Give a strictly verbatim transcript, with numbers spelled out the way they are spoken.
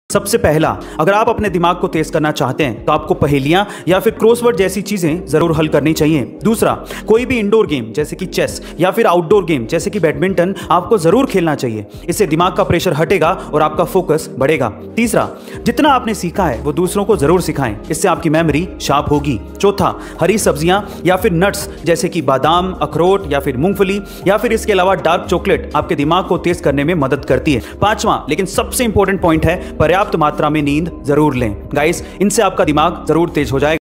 सबसे पहला, अगर आप अपने दिमाग को तेज करना चाहते हैं तो आपको पहेलियां या फिर क्रॉसवर्ड जैसी चीजें जरूर हल करनी चाहिए। दूसरा, कोई भी इंडोर गेम जैसे कि चेस या फिर आउटडोर गेम जैसे कि बैडमिंटन आपको जरूर खेलना चाहिए। इससे दिमाग का प्रेशर हटेगा और आपका फोकस बढ़ेगा। तीसरा, जितना आपने सीखा है वो दूसरों को जरूर सिखाएं, इससे आपकी मेमोरी शार्प होगी। चौथा, हरी सब्जियां या फिर नट्स जैसे कि बादाम, अखरोट या फिर मूंगफली या फिर इसके अलावा डार्क चॉकलेट आपके दिमाग को तेज करने में मदद करती है। पांचवा लेकिन सबसे इंपॉर्टेंट पॉइंट है, पर्याप्त मात्रा में नींद जरूर लें। गाइस, इनसे आपका दिमाग जरूर तेज हो जाएगा।